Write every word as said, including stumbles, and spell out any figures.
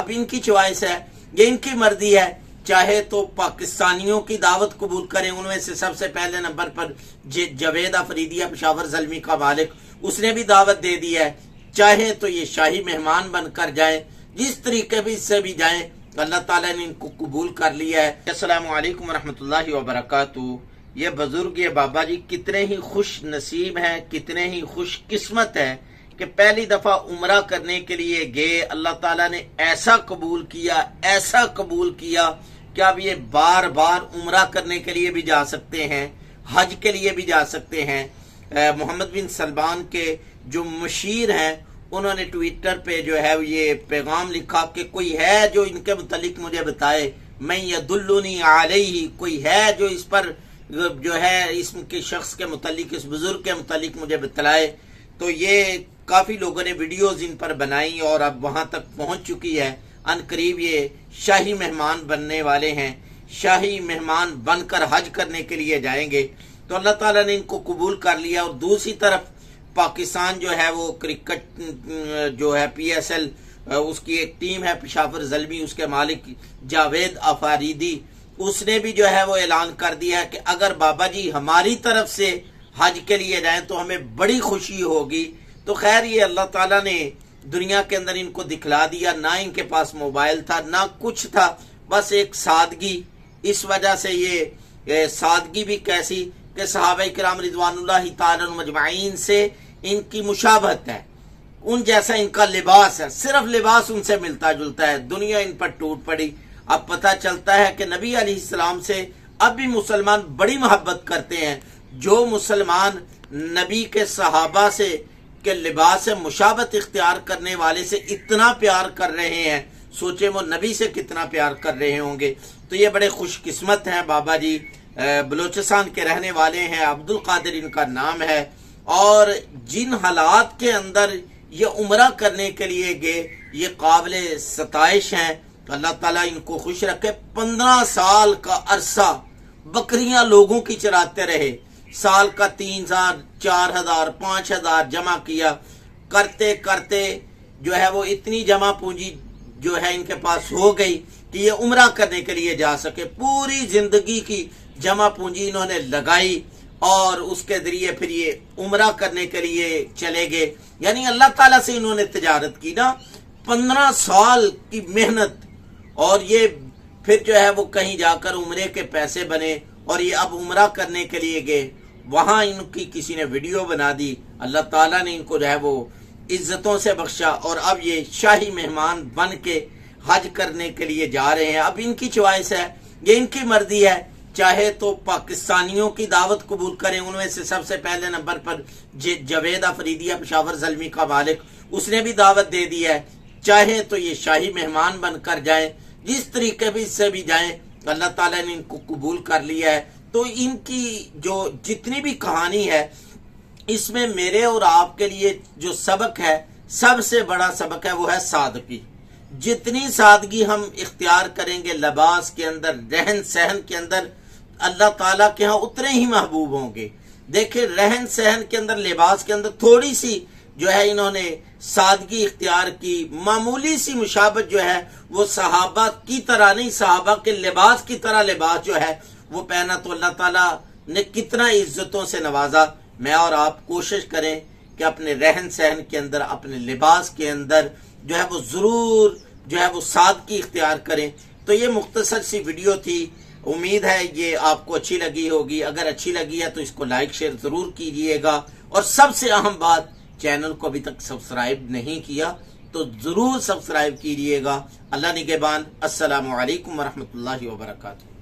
अब इनकी चॉइस है, ये इनकी मर्जी है। चाहे तो पाकिस्तानियों की दावत कबूल करें, उनमें से सबसे पहले नंबर पर जवेद अफरीदी पेशावर ज़ल्मी का मालिक, उसने भी दावत दे दी है। चाहे तो ये शाही मेहमान बनकर जाएं, जिस तरीके भी से भी जाएं, अल्लाह ताला ने इनको कबूल कर लिया है। अस्सलामु अलैकुम रहमतुल्लाहि व बरकातुहू। ये बुजुर्ग ये बाबा जी कितने ही खुश नसीब हैं, कितने ही खुश किस्मत है कि पहली दफा उम्रा करने के लिए गए, अल्लाह ताला ने ऐसा कबूल किया, ऐसा कबूल किया कि अब ये बार बार उम्रा करने के लिए भी जा सकते हैं, हज के लिए भी जा सकते हैं। मोहम्मद बिन सलमान के जो मशीर हैं, उन्होंने ट्विटर पे जो है ये पैगाम लिखा कि कोई है जो इनके मुतालिक मुझे बताए, मैं यदुल्लुनी अलैहि, कोई है जो इस पर जो है इसके शख्स के मुतालिक, इस बुजुर्ग के मुतालिक मुझे बतलाए। तो ये काफी लोगों ने वीडियोस इन पर बनाई और अब वहां तक पहुंच चुकी है। अनकरीब ये शाही मेहमान बनने वाले हैं, शाही मेहमान बनकर हज करने के लिए जाएंगे। तो अल्लाह ताला ने इनको कबूल कर लिया। और दूसरी तरफ पाकिस्तान जो है वो क्रिकेट जो है पी एस एल, उसकी एक टीम है पेशावर ज़ल्मी, उसके मालिक जावेद अफरीदी, उसने भी जो है वो ऐलान कर दिया है कि अगर बाबा जी हमारी तरफ से हज के लिए जाएं तो हमें बड़ी खुशी होगी। तो खैर ये अल्लाह ताला ने दुनिया के अंदर इनको दिखला दिया। ना इनके पास मोबाइल था, ना कुछ था, बस एक सादगी। इस वजह से ये, ये सादगी भी कैसी कि सहाबा किराम रिज़वानुल्लाहि ताला मजमाइन से इनकी मुशाबहत है, उन जैसा इनका लिबास है, सिर्फ लिबास उनसे मिलता जुलता है। दुनिया इन पर टूट पड़ी। अब पता चलता है कि नबी अलैहिस्सलाम से अब भी मुसलमान बड़ी मोहब्बत करते हैं। जो मुसलमान नबी के सहाबा से के लिबास से मुशाबत इख्तियार करने वाले से इतना प्यार कर रहे हैं, सोचे वो नबी से कितना प्यार कर रहे होंगे। तो ये बड़े खुशकिस्मत हैं बाबा जी। बलोचिस्तान के रहने वाले हैं, अब्दुल कादिर इनका नाम है। और जिन हालात के अंदर ये उम्रा करने के लिए गए, ये काबिल सताइश हैं। अल्लाह ताला इनको खुश रखे। पंद्रह साल का अरसा बकरियां लोगों की चराते रहे, साल का तीन हजार चार हजार पांच हजार जमा किया, करते करते जो है वो इतनी जमा पूंजी जो है इनके पास हो गई कि ये उम्रा करने के लिए जा सके। पूरी जिंदगी की जमा पूंजी इन्होंने लगाई और उसके जरिए फिर ये उम्रा करने के लिए चले गए। यानी अल्लाह ताला से इन्होंने तिजारत की ना, पंद्रह साल की मेहनत, और ये फिर जो है वो कहीं जाकर उम्रे के पैसे बने और ये अब उम्रा करने के लिए गए। वहां इनकी किसी ने वीडियो बना दी, अल्लाह ताला ने इनको जो है वो इज्जतों से बख्शा और अब ये शाही मेहमान बन के हज करने के लिए जा रहे हैं। अब इनकी चॉइस है, ये इनकी मर्जी है। चाहे तो पाकिस्तानियों की दावत कबूल करें, उनमें से सबसे पहले नंबर पर जवेद अफरीदी पेशावर ज़ल्मी का मालिक, उसने भी दावत दे दी है। चाहे तो ये शाही मेहमान बनकर जाएं, जिस तरीके भी से भी जाएं, अल्लाह ताला ने इनको कबूल कर लिया है। तो इनकी जो जितनी भी कहानी है, इसमें मेरे और आपके लिए जो सबक है, सबसे बड़ा सबक है वो है सादगी। जितनी सादगी हम इख्तियार करेंगे लिबास के अंदर, रहन सहन के अंदर, अल्लाह ताला के यहाँ उतने ही महबूब होंगे। देखिए रहन सहन के अंदर, लिबास के अंदर थोड़ी सी जो है इन्होंने सादगी इख्तियार की, मामूली सी मुशाबत जो है वो सहाबा की तरह नहीं, सहाबा के लिबास की तरह लिबास जो है वो पहना। तो अल्लाह ताला ने कितना इज्जतों से नवाजा। मैं और आप कोशिश करें कि अपने रहन सहन के अंदर, अपने लिबास के अंदर जो है वो जरूर जो है वो सादगी इख्तियार करें। तो ये मुख्तसर सी वीडियो थी, उम्मीद है ये आपको अच्छी लगी होगी। अगर अच्छी लगी है तो इसको लाइक शेयर जरूर कीजिएगा। और सबसे अहम बात, चैनल को अभी तक सब्सक्राइब नहीं किया तो जरूर सब्सक्राइब कीजिएगा। अल्लाह निगहबान। अस्सलामु अलैकुम व रहमतुल्लाहि व बरकातुहू।